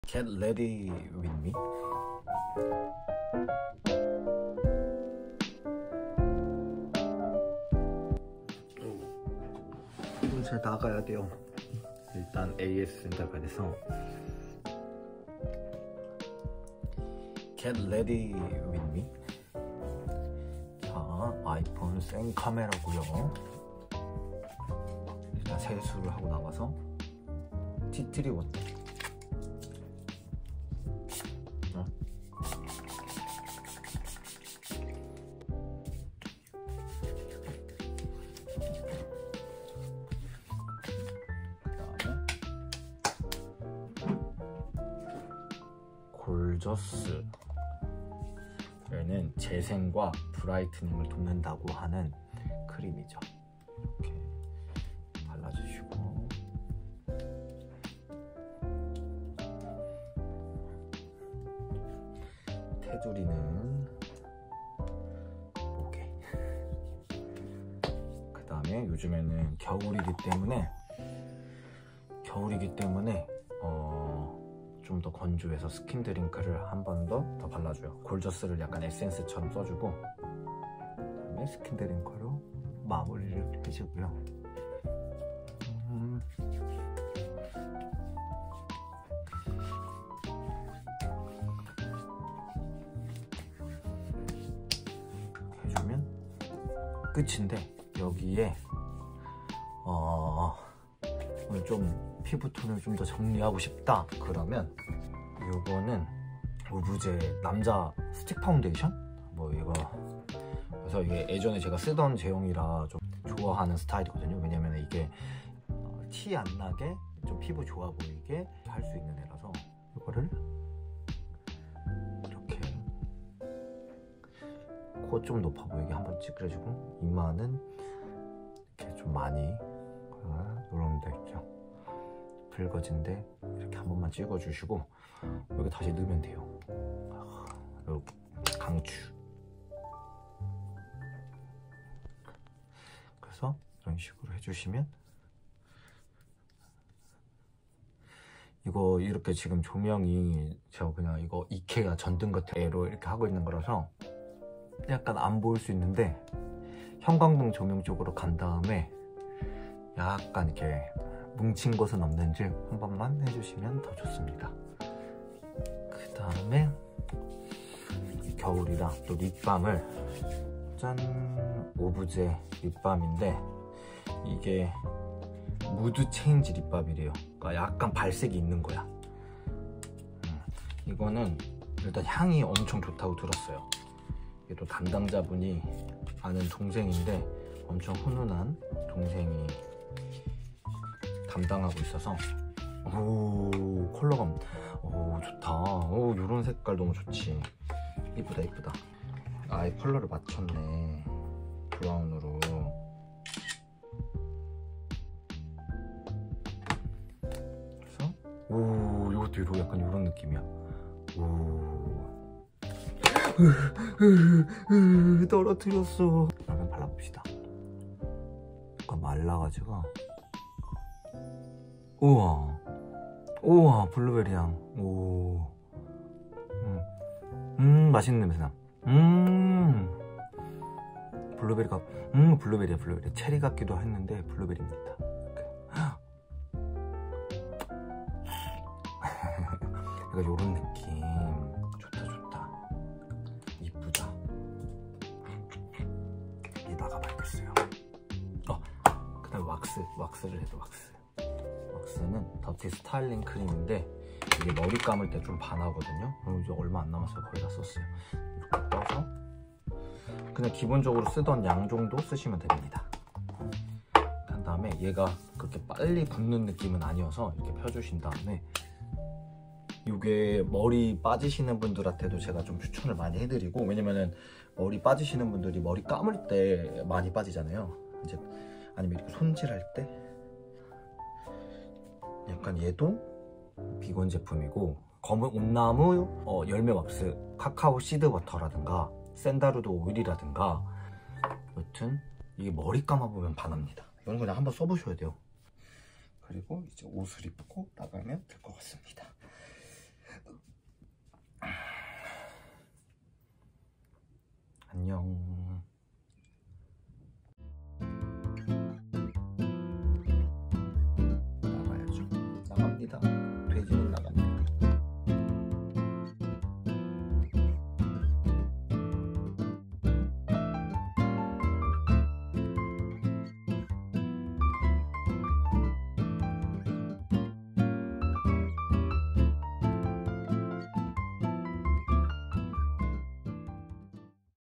Get ready with me. 이제 나가야 돼요. 일단 AS 센터 가야 돼서. Get ready with me. 자, 아이폰 생 카메라고요. 일단 세수를 하고 나와서 티트리 워터. 골저스. 얘는 재생과 브라이트닝을 돕는다고 하는 크림이죠. 이렇게 발라주시고, 테두리는 목에. 그 다음에 요즘에는 겨울이기 때문에 좀 더 건조해서 스킨 드링크를 한 번 더 발라줘요. 골저스를 약간 에센스처럼 써주고, 그다음에 스킨 드링크로 마무리를 해주고요. 해주면 끝인데, 여기에 오늘 좀 피부톤을 좀 더 정리하고 싶다 그러면 이거는 오브제 남자 스틱 파운데이션? 뭐 이거, 그래서 이게 예전에 제가 쓰던 제형이라 좀 좋아하는 스타일이거든요. 왜냐면 이게 티 안 나게 좀 피부 좋아 보이게 할 수 있는 애라서, 이거를 이렇게 코 좀 높아 보이게 한번 찌그려주고, 이마는 이렇게 좀 많이 이런 데 있죠. 붉어진데 이렇게 한 번만 찍어주시고, 여기 다시 넣으면 돼요. 이렇게 강추. 그래서 이런 식으로 해주시면, 이거 이렇게 지금 조명이 제가 그냥 이거 이케아 전등 같은 애로 이렇게 하고 있는 거라서 약간 안 보일 수 있는데, 형광등 조명 쪽으로 간 다음에 약간 이렇게 뭉친 것은 없는지 한 번만 해주시면 더 좋습니다. 그 다음에 겨울이라 또 립밤을, 짠, 오브제 립밤인데 이게 무드 체인지 립밤이래요. 그러니까 약간 발색이 있는 거야. 이거는 일단 향이 엄청 좋다고 들었어요. 이게 또 담당자분이 아는 동생인데 엄청 훈훈한 동생이 담당하고 있어서, 오, 컬러감, 오, 좋다. 오, 요런 색깔 너무 좋지. 이쁘다, 이쁘다. 아예 컬러를 맞췄네, 브라운으로. 그래서 오, 이것도 이거 약간 요런 느낌이야. 오, 떨어뜨렸어. 그러면 발라봅시다. 약간 말라가지고. 우와, 우와, 블루베리 향. 오, 맛있는 냄새나. 블루베리가, 블루베리야, 블루베리. 체리 같기도 했는데 블루베리입니다. 약간 요런 느낌. 좋다, 좋다. 이쁘다. 여기다가 발겠어요. 그 다음에 왁스를 해도 왁스는 더티 스타일링 크림인데, 이게 머리 감을 때 좀 반하거든요. 이제 얼마 안 남았어요. 거의 다 썼어요. 이렇게 떠서 그냥 기본적으로 쓰던 양 정도 쓰시면 됩니다. 그 다음에 얘가 그렇게 빨리 붓는 느낌은 아니어서 이렇게 펴주신 다음에, 이게 머리 빠지시는 분들한테도 제가 좀 추천을 많이 해드리고, 왜냐면은 머리 빠지시는 분들이 머리 감을 때 많이 빠지잖아요. 이제 아니면 이렇게 손질할 때. 약간 얘도 비건 제품이고, 검은 온나무 열매 왁스, 카카오 시드 버터라든가 샌다루드 오일이라든가, 여튼 이게 머리 감아보면 반합니다. 이건 그냥 한번 써보셔야 돼요. 그리고 이제 옷을 입고 나가면 될 것 같습니다. 감사합니다.